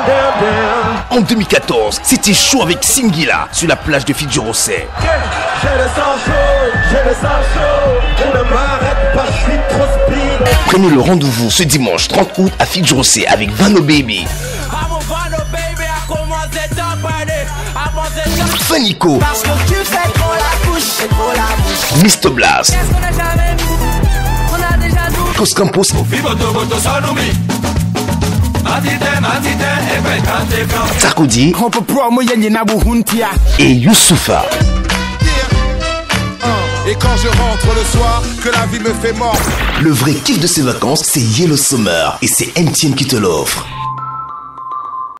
En 2014, c'était chaud avec Singila sur la plage de Fidjurosé. J'ai le sang chaud, on ne m'arrête pas, je suis trop speed. Prenez le rendez-vous ce dimanche 30 août à Fidjurosé avec Vano Baby, Fanico, Mr Blast, Cos Campos Sarkozy et Youssoufa. Et quand je rentre le soir, que la vie me fait mort. Le vrai kiff de ces vacances, c'est Yellow Summer et c'est MTN qui te l'offre.